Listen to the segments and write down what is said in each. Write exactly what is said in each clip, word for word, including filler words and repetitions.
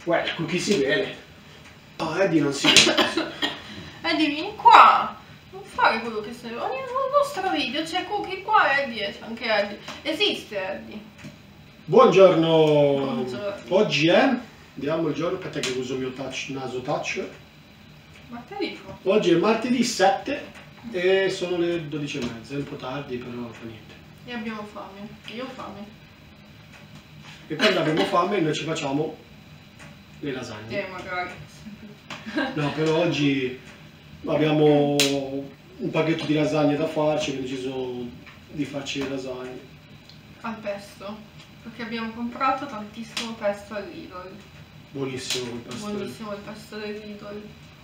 Uè, con chi si vede? Oh, Eddie non si vede. Eddie, vieni qua. Non fare quello che sei. Ogni nostro video c'è Cookie qua, Eddie, c'è anche Eddie. Esiste Eddie. Buongiorno. Buongiorno. Oggi è... Andiamo il giorno, aspetta che uso il mio touch, naso touch. Martedì. Oggi è martedì sette e sono le dodici e mezza, è un po' tardi però fa niente. E abbiamo fame, io ho fame. E quando abbiamo fame noi ci facciamo le lasagne. Eh, magari. No, però oggi abbiamo un pacchetto di lasagne da farci, abbiamo deciso di farci le lasagne. Al pesto, perché abbiamo comprato tantissimo pesto al Lidl. Buonissimo il pesto. Buonissimo il pesto del Lidl.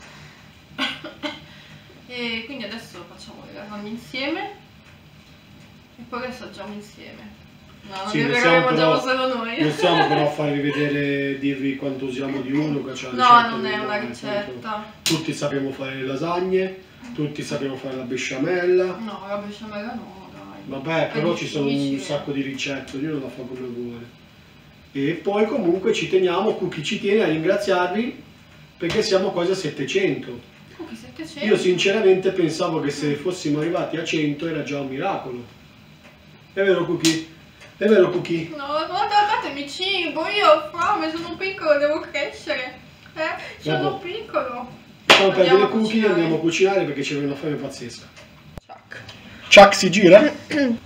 E quindi adesso facciamo le lasagne insieme e poi le assaggiamo insieme. No, non Sì, è non vero, le siamo mangiamo però- solo noi. Non stiamo però a farvi vedere, dirvi quanto usiamo di uno, che c'è la No, ricetta non è del- una tanto ricetta. Tutti sappiamo fare le lasagne, tutti sappiamo fare la besciamella. No, la besciamella no, dai. Vabbè, È però ci sono un difficile. sacco di ricette, ognuno la fa come vuole. E poi comunque ci teniamo, Cookie ci tiene a ringraziarvi perché siamo quasi a settecento. Cookie settecento. Io sinceramente pensavo che se fossimo arrivati a cento era già un miracolo. È vero Cookie? È vero Cookie? No, guarda, datemi cibo, io ho fame, sono piccolo, devo crescere. Eh, sono Vabbè. piccolo. Facciamo perdere Andiamo a Cookie e cucinare. andiamo a cucinare perché c'è una fame pazzesca. Ciac. Chuck si gira. Un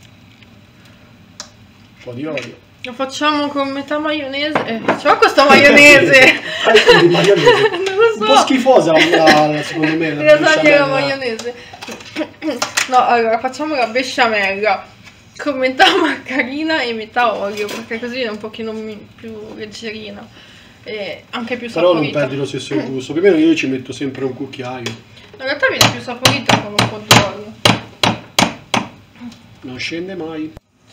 po' di olio. Lo facciamo con metà maionese. Eh, c'ho questa maionese. Di maionese. Non lo so. Un po' schifosa la, la, secondo me la La lasagna alla besciamella. maionese. No, allora facciamo la besciamella con metà margarina e metà olio, perché così è un pochino mi- più leggerina e anche più Però non saporita. perdi lo stesso gusto. Più o meno io ci metto sempre un cucchiaio. In realtà viene più saporita con un po' d'olio. Non scende mai.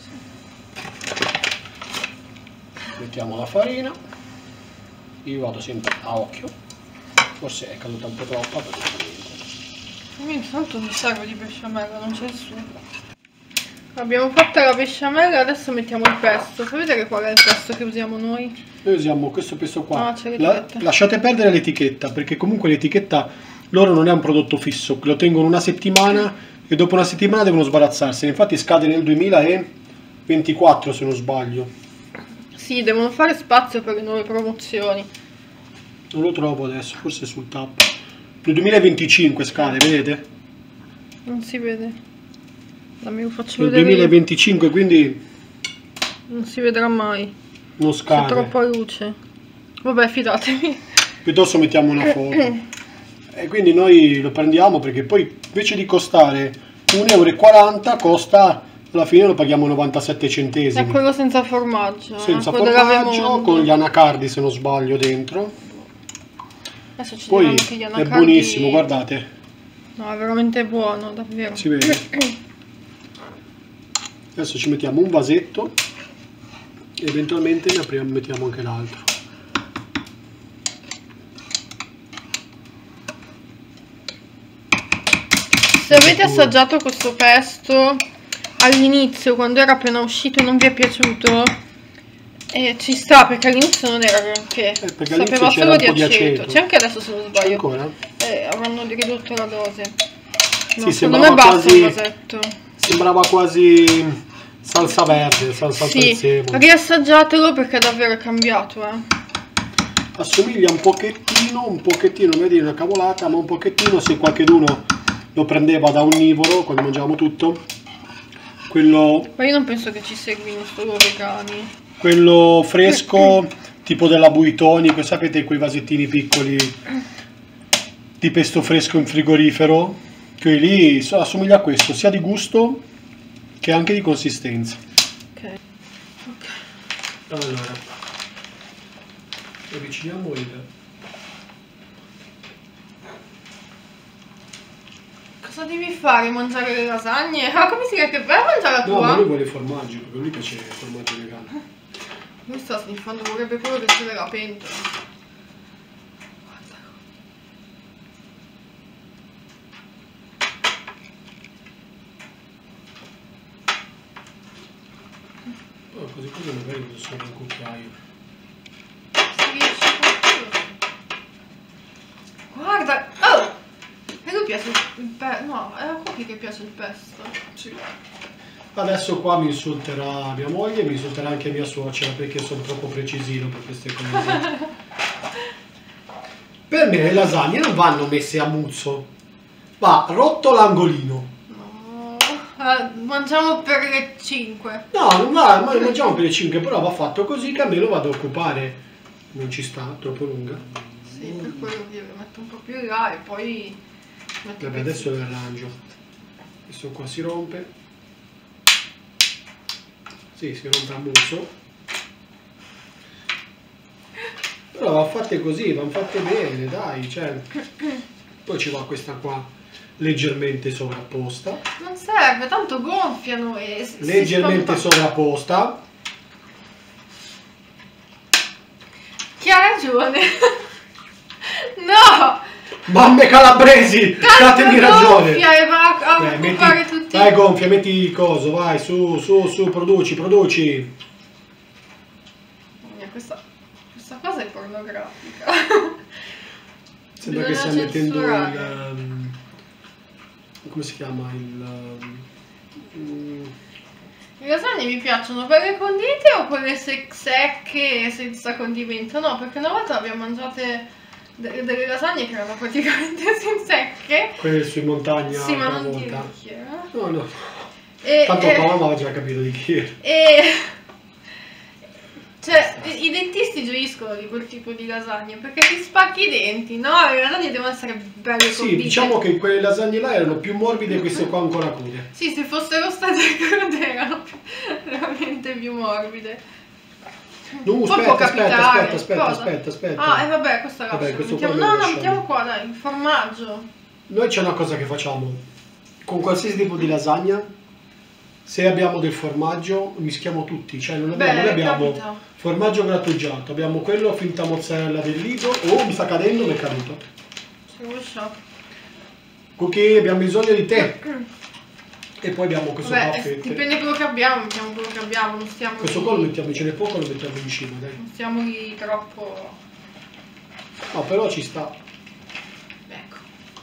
Mettiamo la farina. Io vado sempre a occhio. Forse è caduta un po' troppa per niente. Intanto mi serve di besciamella, non c'è il sugo. Abbiamo fatto la besciamella, adesso mettiamo il pesto. Fai vedere qual è il pesto che usiamo noi? Noi usiamo questo pesto qua. Ah, c'è La- l'etichetta. lasciate perdere l'etichetta perché comunque l'etichetta loro non è un prodotto fisso, lo tengono una settimana e dopo una settimana devono sbarazzarsene. Infatti scade nel duemilaventiquattro se non sbaglio. Sì, devono fare spazio per le nuove promozioni. Non lo trovo adesso, forse sul tab. Nel duemilaventicinque scade, vedete? Non si vede. Dammi, lo faccio Nel vedere io. duemilaventicinque, quindi Non si vedrà mai. non C'è scade. troppa luce. Vabbè, fidatevi. Piuttosto mettiamo una foto. E quindi noi lo prendiamo perché poi invece di costare un euro e quaranta costa, alla fine lo paghiamo novantasette È centesimi. quello senza formaggio. Senza eh, quello della formaggio, Vemondo. con gli anacardi se non sbaglio dentro. Adesso ci Poi diranno che gli è anacardi... buonissimo, guardate, No, è veramente buono, davvero. si vede. Adesso ci mettiamo un vasetto e eventualmente ne apriamo, mettiamo anche l'altro. Se avete assaggiato questo pesto all'inizio, quando era appena uscito e non vi è piaciuto, eh, ci sta, perché all'inizio non era granché. Eh, perché all'inizio Sapeva c'era solo un di po' di aceto. aceto. C'è anche adesso se non C'è sbaglio. ancora? Eh, avranno ridotto la dose. No, Sì, secondo me sembrava basta quasi- un vasetto. Sembrava quasi salsa verde, salsa al Sì, prezzemolo. riassaggiatelo perché davvero è cambiato, eh. Assomiglia un pochettino, un pochettino, non è dire una cavolata, ma un pochettino, se qualcheduno lo prendeva da onnivoro quando mangiavamo tutto, quello, Ma io non penso che ci seguino solo vegani. quello fresco tipo della Buitoni, sapete quei vasettini piccoli di pesto fresco in frigorifero, quelli lì so- assomiglia a questo, sia di gusto che anche di consistenza. Ok. Ok. Allora, avviciniamo il... Cosa devi fare? Mangiare le lasagne? Ah, come si chiama? Vai a mangiare la No, tua? ma lui vuole formaggio, perché a lui piace il formaggio vegano. Lui sta sniffando, vorrebbe quello che c'è nella pentola. Guardalo. Oh, così così magari uso solo un cucchiaio. Si riesce lui piace il pesto. No, è a Cookie che piace il pesto. Sì. Adesso qua mi insulterà mia moglie, mi insulterà anche mia suocera perché sono troppo precisino per queste cose. Per me le lasagne non vanno messe a muzzo, va rotto l'angolino. No, uh, mangiamo per le cinque. No, non va, ma mangiamo per le cinque, però va fatto così che a me lo vado a occupare. Non ci sta, troppo lunga. Sì, per quello che lo metto un po' più in là e poi... Vabbè, adesso lo arrangio. Questo qua si rompe. Sì, si rompe a muzzo. Però va fatte così, vanno fatte bene, dai, cioè. Poi ci va questa qua leggermente sovrapposta. Non serve, tanto gonfiano e... Leggermente sovrapposta. Chi ha ragione? No! Mamme calabresi, datemi ragione. Gonfia e va a Dai, occupare metti, tutti. Vai gonfia, metti il coso, vai, su, su, su, produci, produci. Questa, questa cosa è pornografica. Sembra che stia mettendo il... Um, come si chiama? Il... Um, Le lasagne mi piacciono quelle condite o quelle sec secche senza condimento? No, perché una volta abbiamo mangiate de delle lasagne che erano praticamente secche. Quelle su in montagna. Sì, ma non volta. di chi era. No, no. E, Tanto e, mamma aveva già capito di chi era. E... Cioè, i dentisti gioiscono di quel tipo di lasagne perché ti spacchi i denti, no? Le lasagne devono essere belle Sì, condite. diciamo che quelle lasagne là erano più morbide e queste qua ancora crude. Sì, se fossero state crude erano più, veramente più morbide. No, Poi aspetta, può aspetta, capitare. aspetta, aspetta, Cosa? aspetta, aspetta. Ah, e vabbè, questa la Vabbè, questo mettiamo. qua No, lo no, lasciamo. mettiamo qua, dai, il formaggio. Noi c'è una cosa che facciamo. Con qualsiasi tipo di lasagna, se abbiamo del formaggio, mischiamo tutti. Cioè non abbiamo, Beh, noi abbiamo capita. formaggio grattugiato, abbiamo quello finta mozzarella del Lido. Oh, mi sta cadendo, mi è caduto. Si ruscia. Cookie, abbiamo bisogno di te. E poi abbiamo questo qua a Vabbè, fette. dipende quello che abbiamo, mettiamo quello che abbiamo, non stiamo Questo lì, qua lo mettiamo, ce n'è poco, lo mettiamo in cima, dai. non stiamo lì troppo... No, però ci sta. Ecco.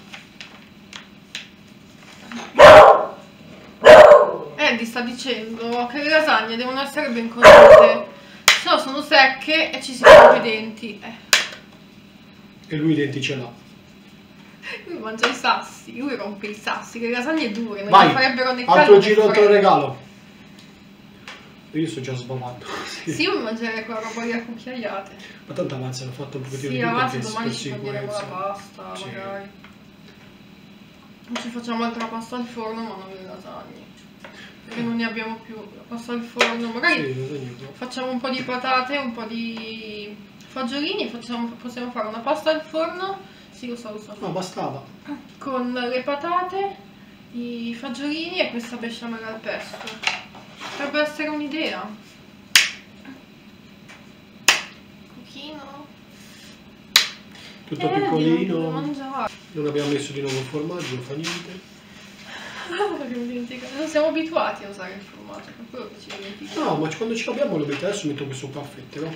Andy sta dicendo che le lasagne devono essere ben condite, se no sono secche e ci si fanno i denti. Eh. E lui i denti ce l'ha. Lui mangia i sassi, lui rompe i sassi, le lasagne dure, non Vai, le farebbero né altro caldo né giro, altro freddo. regalo. Io sto già sbavando. Sì. Sì, io mi mangerei quella roba lì a cucchiaiate. Ma tanto avanza, hanno fatto un pochettino Sì, di avanti per- domani per ci toglieremo la sicurezza. pasta, Sì. magari. Non ci facciamo altra pasta al forno, ma non le lasagne. Perché non ne abbiamo più. La pasta al forno, magari Sì, lasagne qua. facciamo un po' di patate, un po' di fagiolini, facciamo, possiamo fare una pasta al forno. Sì, lo so, lo so. No, bastava. Con le patate, i fagiolini e questa besciamella al pesto. Potrebbe essere un'idea. Cucchino. Tutto Eh, devo piccolino. mangiare. Non abbiamo messo di nuovo il formaggio, non fa niente. Non siamo abituati a usare il formaggio, per quello che ci dimentichiamo. No, ma quando ce l'abbiamo lo metto, adesso metto questo qua a fette, no?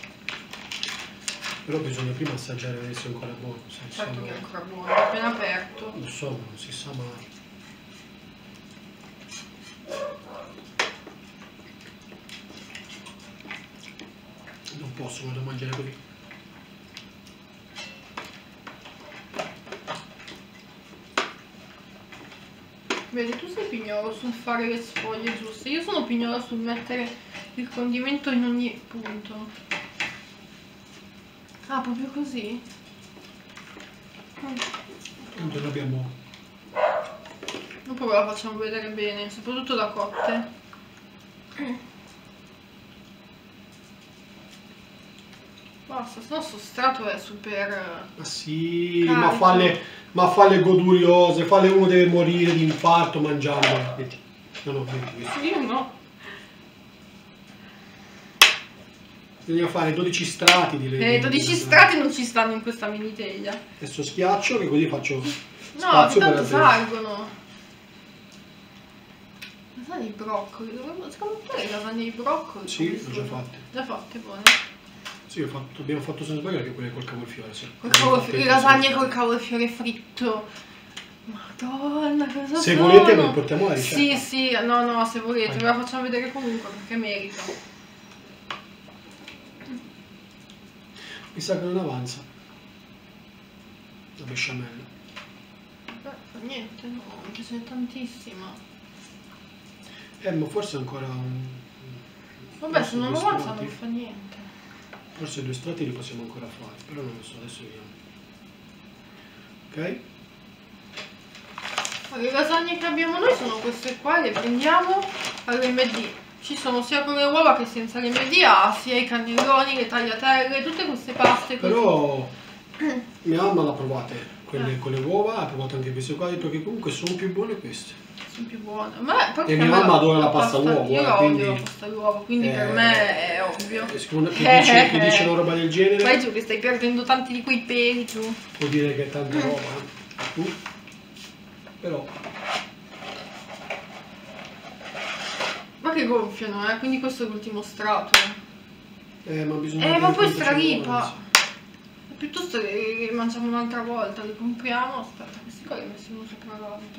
Però bisogna prima assaggiare vedere se è ancora buono. Se Certo sa che è mai. ancora buono, è appena aperto. Lo so, ma non si sa mai. Non posso, vado a mangiare così. Vedi, tu sei pignolo sul fare le sfoglie giuste, io sono pignola sul mettere il condimento in ogni punto. Ah, proprio così? Tanto noi abbiamo... Dopo ve la facciamo vedere bene, soprattutto da cotte. Basta, se no sto strato è super... Ma sì, Carico. ma falle, ma falle goduriose, falle uno deve morire di infarto mangiando. Metti. No, no, metti questo. Io no. Bisogna fare dodici strati di Eh, dodici strati non ci stanno in questa mini teglia. Adesso schiaccio che così faccio No, che spazio per tanto altre- salgono. Lasagne di broccoli, dovremmo- secondo te le lasagne di broccoli? Sì, come l'ho già sono? fatte. Già fatte, buone. Sì, ho fatto- abbiamo fatto senza sbagliare anche quelle col cavolfiore. Sì. Col Abbiamo cavolfiore, fatte le lasagne senza- col cavolfiore fritto. Madonna, cosa Se sono? volete vi portiamo la ricetta. Sì, sì, no, no, se volete, Vai. ve la facciamo vedere comunque perché merita. Mi sa che non avanza la besciamella. Beh, fa niente, no, anche se è tantissima. Eh, ma forse ancora un... Vabbè, forse se non due avanza strati. non fa niente. Forse due strati li possiamo ancora fare, però non lo so, adesso vediamo. Ok? Le lasagne che abbiamo noi sono queste qua, le prendiamo all'emme di. Ci sono sia con le uova che senza l'emme di A, sia i cannelloni, le tagliatelle, tutte queste paste così. Però mia mamma l'ha provate, quelle Eh. con le uova, ha provato anche queste qua, ha detto che comunque sono più buone queste. Sono più buone. Ma perché E mia a me mamma la- adora la pasta all'uovo, Io eh, la quindi- odio la pasta all'uovo, quindi Eh, per me è ovvio. E secondo chi dice, chi dice una roba del genere Vai giù che stai perdendo tanti di quei peli tu. vuol dire che è tanta roba. eh. Uh. Però Ma che gonfiano, eh? Quindi questo è l'ultimo strato. eh, ma bisogna Eh, vedere ma poi quanto ci straripa. vuole. Piuttosto che che mangiamo un'altra volta, li compriamo. Aspetta, questi qua li ho messi uno sopra l'altro.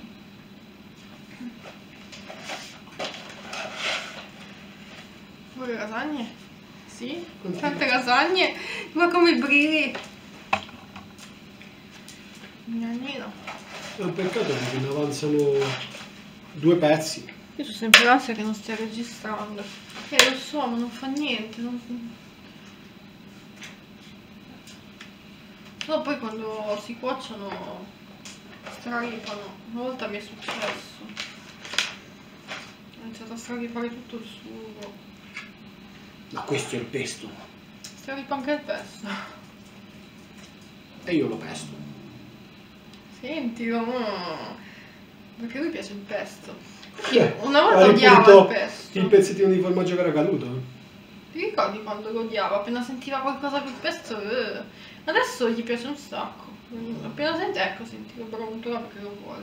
Vuoi le lasagne? Sì? Tante lasagne? Ma come brilli! Gnanino. È un peccato perché ne avanzano due pezzi. Io sono sempre l'ansia che non stia registrando. Eh, lo so, ma non fa niente. Non... No, poi quando si cuociono straripano. Una volta mi è successo. Ho iniziato a straripare tutto il sugo. Ma questo è il pesto. Straripa anche il pesto. E io lo pesto. Sentilo. mm. Perché a lui piace il pesto. Eh, Una volta ha odiava ripulito il pesto. il pezzettino di formaggio che era caduto. Ti ricordi quando lo odiava? Appena sentiva qualcosa più pesto, eh. Adesso gli piace un sacco. Mm, Appena sente, ecco, senti, lo brontola perché lo vuole.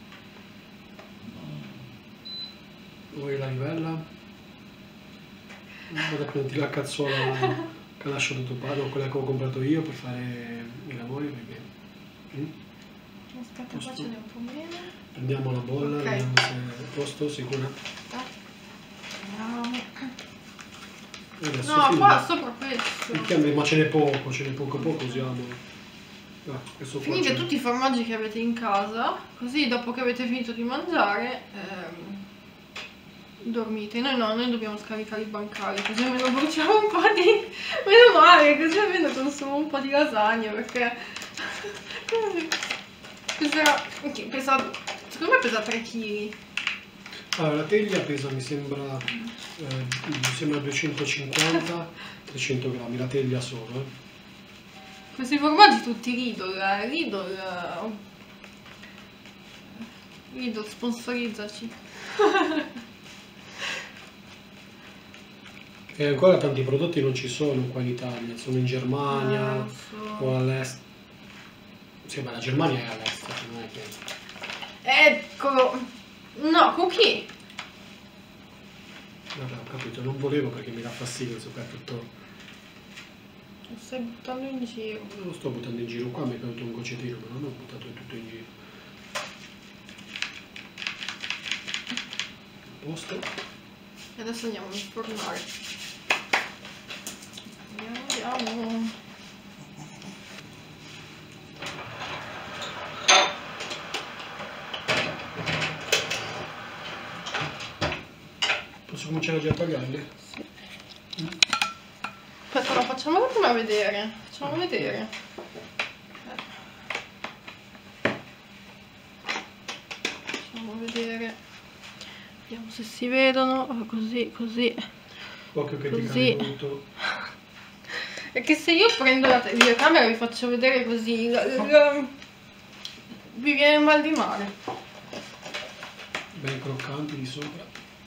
Vuoi la livella? Vado a prenderti la cazzola che ha lasciato tuo padre, o quella che ho comprato io per fare i lavori perché... Mm? Aspetta, qua ce n'è un po' meno. Prendiamo la bolla, Ok. vediamo se è a posto, sicura. Andiamo. E adesso No, finiamo. qua sopra questo. Perché a me- ma ce n'è poco, ce n'è poco poco, usiamo. Ah, questo qua Finite c'è- tutti i formaggi che avete in casa, così dopo che avete finito di mangiare, ehm, dormite. Noi no, noi dobbiamo scaricare i bancali, così almeno bruciamo un po' di... Meno male, così almeno consumo un po' di lasagna, perché... Pesa... ok, pesa... Secondo me pesa tre chili. Allora, la teglia pesa, mi sembra, eh, mi sembra duecentocinquanta trecento grammi, la teglia solo. Eh. Questi formaggi tutti Lidl, eh, Lidl... eh, Lidl, sponsorizzaci. E ancora tanti prodotti non ci sono qua in Italia, sono in Germania Eh, lo so. o all'est. Sì, ma la Germania è all'estero, non è che... Eccolo! No, cookie! Vabbè, ho capito, non volevo perché mi dà fastidio soprattutto. Lo stai buttando in giro. Non lo sto buttando in giro, qua mi è caduto un goccettino, ma non ho buttato tutto in giro. A posto? E adesso andiamo a infornare. Andiamo, andiamo. Posso cominciare già a tagliarli? Aspetta, no, facciamolo prima vedere. Facciamo vedere. Facciamo vedere. Vediamo se si vedono. Oh, così, così. Occhio che ti Così. cade tutto. Perché se io prendo la telecamera e vi faccio vedere così, la- la- vi viene mal di mare. Ben croccanti di sopra.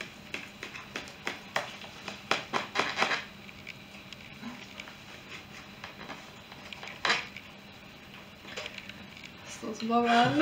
Sto sbavando.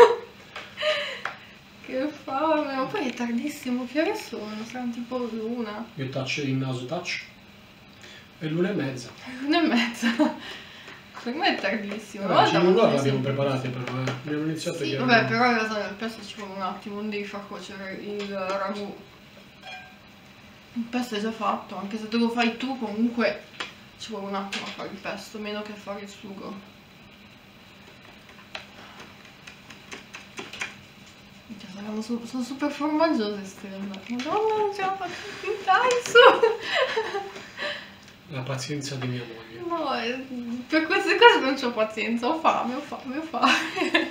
Che fame, ma poi è tardissimo, che ore sono? Saranno tipo l'una. Io touch il naso touch. È l'una e mezza. L'una e mezza. Per me è tardissimo. Vabbè, ci un'ora l'abbiamo preparate però, eh. Abbiamo iniziato sì, ieri. Vabbè, però in realtà nel pesto ci vuole un attimo, non devi far cuocere il ragù. Il pesto è già fatto, anche se te lo fai tu comunque ci vuole un attimo a fare il pesto, meno che a fare il sugo. Sono, su sono super formaggiose queste Madonna, non ce la faccio più, dai su! La pazienza di mia moglie. No, eh, per queste cose non c'ho pazienza, ho fame, ho fame, ho fame.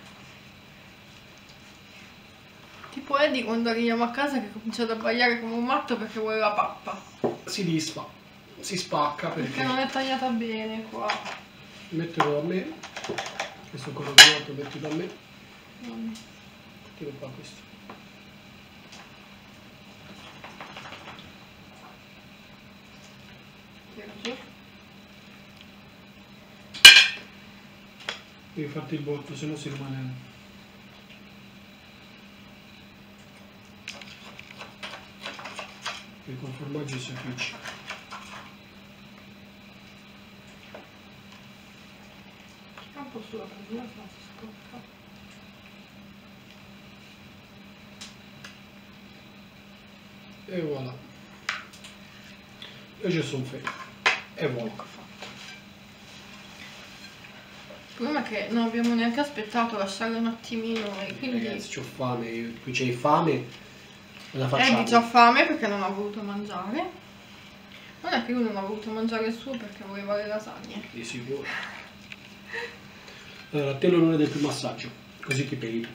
Tipo Eddie quando arriviamo a casa che comincia ad abbaiare come un matto perché vuole la pappa. Si disfa, si spacca perché... Perché non è tagliata bene qua. Mettilo a me, questo coronato mettilo a me. Mm. Tiro qua questo. Tiro giù. Devi farti il botto, se no si rimane... E col formaggio si appiccica. Un po' sulla padella, ma si scocca. E voilà. E je sono fait. E voilà. Il problema è che non abbiamo neanche aspettato a lasciare un attimino e quindi... Ragazzi, c'ho fame, io, tu c'hai fame, la facciamo. Eddie c'ha fame perché non ha voluto mangiare. Non è che lui non ha voluto mangiare il suo perché voleva le lasagne. Di sicuro. Allora, a te l'onore del primo assaggio, così ti pei.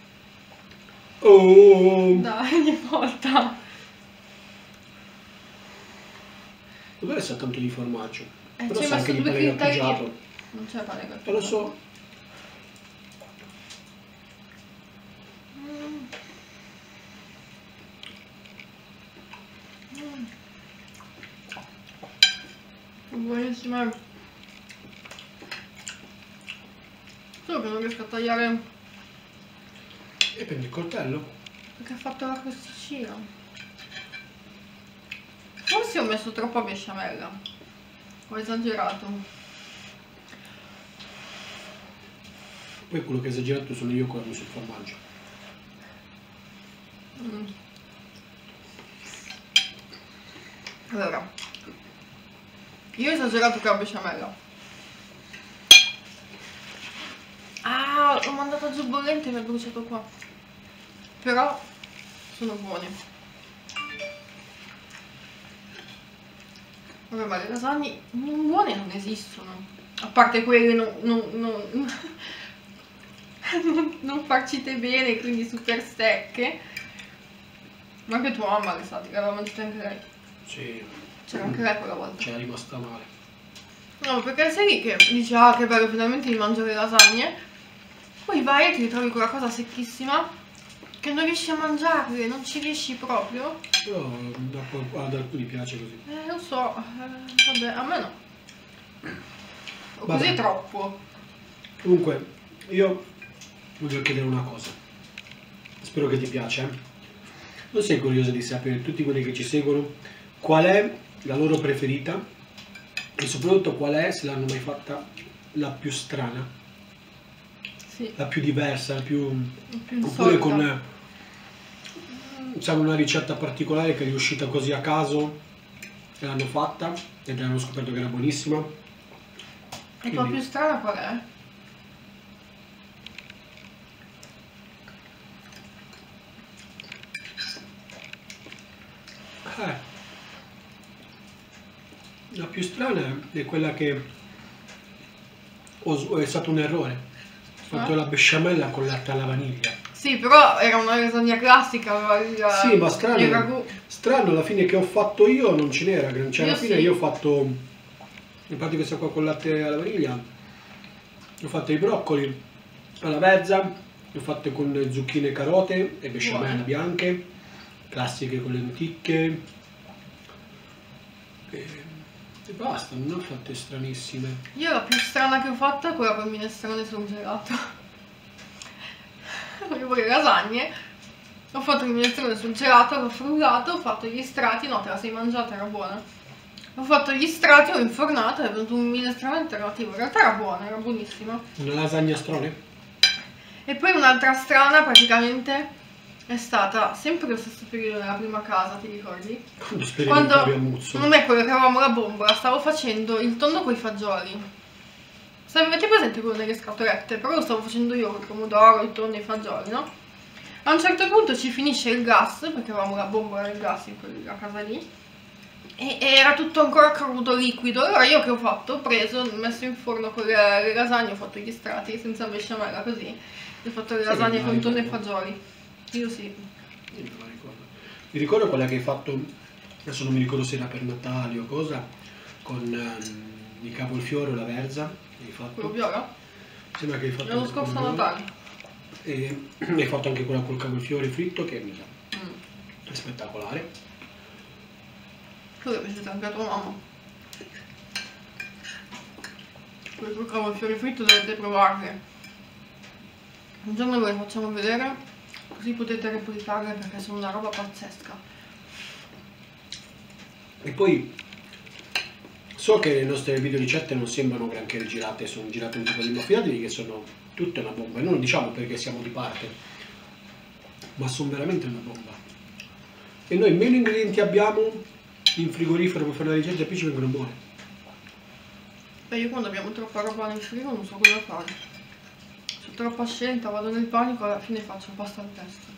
Oh! Dai, ogni volta. Dov'è sa tanto di formaggio? Eh, Però c'è sa anche messo di due pane critteri. grattugiato. Non c'è pane grattugiato. E lo so. Mm. Mm. Buonissima. Solo che non riesco a tagliare E prendi il coltello? perché ha fatto la crosticina. Forse ho messo troppa besciamella. Ho esagerato. Poi quello che hai esagerato sono io quando sul formaggio. Mm. Allora, io ho esagerato con la besciamella. Ah, l'ho mandata giù bollente e mi è bruciato qua. Però sono buoni. Vabbè, ma le lasagne non buone non esistono. A parte quelle non, non, non, non, non farcite bene, quindi super secche. Ma anche tua mamma le sa, l'aveva mangiata anche lei. Sì. C'era anche lei quella volta. C'era rimasta male. No, perché sei lì che dici, ah che bello, finalmente mi mangio le lasagne. Poi vai e ti ritrovi quella cosa secchissima che non riesci a mangiarle, non ci riesci proprio. Però ad alcuni piace così. Eh, lo so, eh, vabbè, a me no. O Vabbè. così troppo. Comunque, io voglio chiedere una cosa. Spero che ti piaccia. Eh? Non sei curiosa di sapere, tutti quelli che ci seguono, qual è la loro preferita e soprattutto qual è, se l'hanno mai fatta, la più strana, Sì. la più diversa, la più... più oppure insolita. con eh, diciamo, una ricetta particolare che è riuscita così a caso e l'hanno fatta ed hanno scoperto che era buonissima. E tua più strana qual è? Eh, la più strana è quella che ho, è stato un errore. Ho fatto Eh? la besciamella con latte alla vaniglia. Sì, però era una lasagna classica, aveva il, Sì, ma il strano, ragù. strano alla fine che ho fatto io non ce n'era. Cioè, alla Io fine sì. io ho fatto, in pratica questa qua con latte alla vaniglia, ho fatto i broccoli alla vezza, le ho fatte con zucchine e carote e besciamella Buone. bianche, classiche con lenticchie. E, e basta, non ho fatte stranissime. Io la più strana che ho fatto è quella col minestrone sul gelato. Volevo le lasagne, ho fatto il minestrone sul gelato, l'ho frullato, ho fatto gli strati, no, te la sei mangiata, era buona. Ho fatto gli strati, ho infornato, è venuto un minestrone alternativo. In realtà era buona, era buonissima. Una lasagna strone? E poi un'altra strana praticamente è stata sempre lo stesso periodo nella prima casa, ti ricordi? Quando sperimentavi a muzzo. Non è quello che avevamo la bombola, stavo facendo il tonno con i fagioli. Avete presente quello delle scatolette? Però lo stavo facendo io con il pomodoro, il tonno e i fagioli, no? A un certo punto ci finisce il gas, perché avevamo la bombola del gas in quella casa lì, e, e era tutto ancora crudo, liquido. Allora io che ho fatto? Ho preso, ho messo in forno con le, le lasagne, ho fatto gli strati senza besciamella così. Ho fatto le lasagne con tonno e fagioli. Io sì. Io non la ricordo. Mi ricordo quella che hai fatto, adesso non mi ricordo se era per Natale o cosa, con um, il cavolfiore o la verza. Hai fatto? Quello viola? Sembra che hai fatto L'anno scorso a Natale. E hai fatto anche quella col cavolfiore fritto che mi sa Mm. è spettacolare. Tu è piaciuta anche a tua mamma. Quelle col cavolfiore fritto dovete provarle. Un giorno ve le facciamo vedere, così potete replicarle perché sono una roba pazzesca. E poi so che le nostre video ricette non sembrano granché girate, sono girate un po' di, ma fidatevi che sono tutte una bomba. E non lo diciamo perché siamo di parte, ma sono veramente una bomba. E noi meno ingredienti abbiamo in frigorifero per fare la ricetta e più ci vengono buone. Beh, io quando abbiamo troppa roba nel frigo non so cosa fare. C'ho troppa scelta, vado nel panico, alla fine faccio pasta al pesto.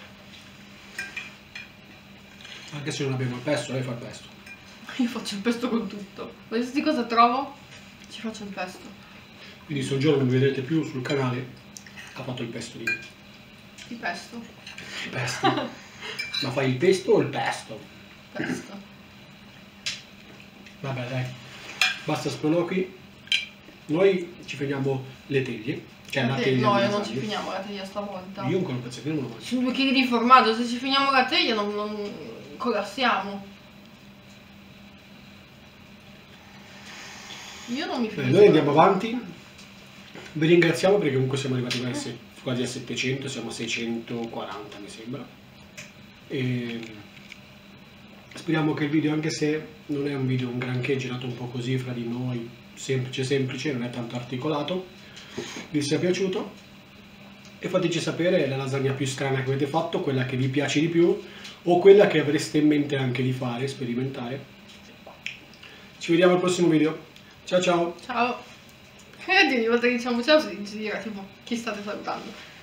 Anche se non abbiamo il pesto, lei fa il pesto. Io faccio il pesto con tutto. Qualsiasi cosa trovo, ci faccio il pesto. Quindi se un giorno mi vedrete più sul canale, ha fatto il pesto di me. Di pesto? Il pesto? Ma fai il pesto o il pesto? Pesto. Vabbè dai, basta sproloqui. Noi ci finiamo le teglie. Cioè la teglia. No, di io non ci lasagne. finiamo la teglia stavolta. Io ancora un pezzettino non lo Ci mangio. sono due chili di formaggio, se ci finiamo la teglia non, non collassiamo. Io non mi Bene, finisco. noi andiamo avanti. Vi ringraziamo perché comunque siamo arrivati quasi, quasi a settecento, siamo a seicentoquaranta mi sembra. E speriamo che il video, anche se non è un video un granché girato un po' così fra di noi, semplice semplice, non è tanto articolato, vi sia piaciuto e fateci sapere la lasagna più strana che avete fatto, quella che vi piace di più o quella che avreste in mente anche di fare, sperimentare. Ci vediamo al prossimo video. Ciao ciao! Ciao. E ogni volta che diciamo ciao si gira tipo chi state salutando.